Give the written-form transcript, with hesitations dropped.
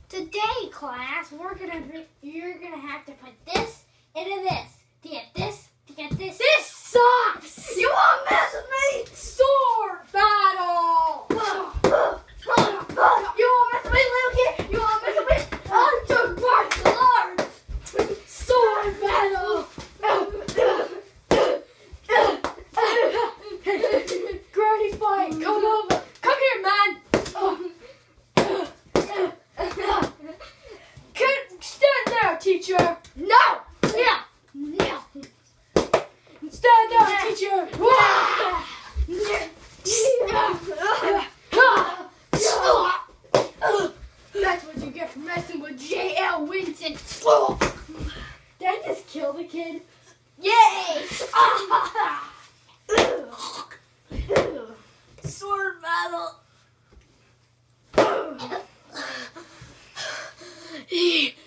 Today, class, you're gonna have to put this into this to get this to get this. This sucks! You wanna mess with me? Sword battle! You wanna mess with me, little kid? You wanna mess with me? I'm too martial arts! Sword battle! Granny fight, come over! Come here, man! Stand there, teacher! No! Yeah! No! Stand there, teacher! That's what you get for messing with J.L. Winston. Did I just kill the kid? Yay! Sword battle.